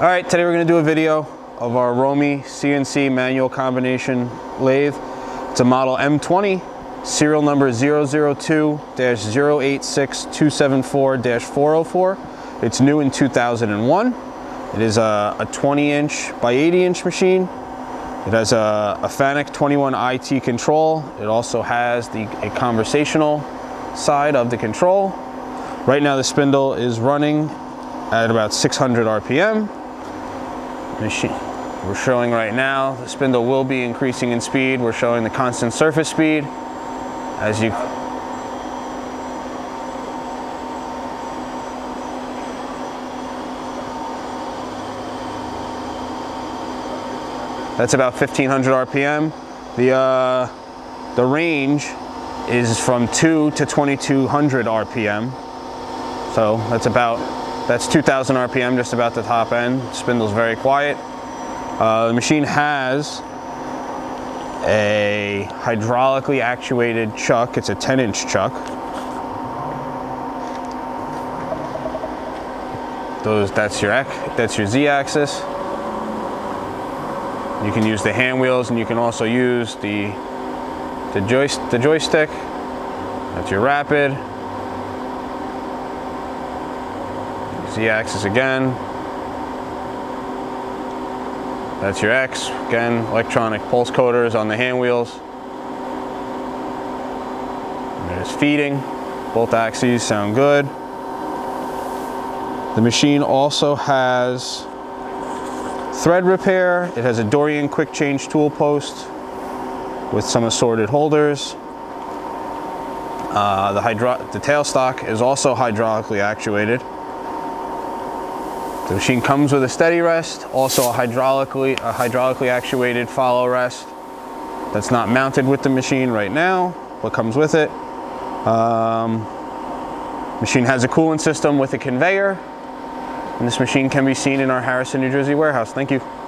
All right, today we're going to do a video of our Romy CNC manual combination lathe. It's a model M20, serial number 002-086274-404. It's new in 2001. It is a 20-inch by 80-inch machine. It has a FANUC 21IT control. It also has a conversational side of the control. Right now the spindle is running at about 600 RPM. We're showing right now the spindle will be increasing in speed. We're showing the constant surface speed. As you that's about 1500 RPM. The range is from 2 to 2200 RPM. So that's 2000 RPM, just about the top end. Spindle's very quiet. The machine has a hydraulically actuated chuck. It's a 10-inch chuck. That's your Z-axis. You can use the hand wheels, and you can also use the joystick. That's your rapid. Z-axis again. That's your X. Again, electronic pulse coders on the hand wheels. And there's feeding. Both axes sound good. The machine also has thread repair. It has a Dorian quick change tool post with some assorted holders. The tailstock is also hydraulically actuated. The machine comes with a steady rest, also a hydraulically actuated follow rest. That's not mounted with the machine right now, but comes with it. Machine has a coolant system with a conveyor, and this machine can be seen in our Harrison, New Jersey warehouse. Thank you.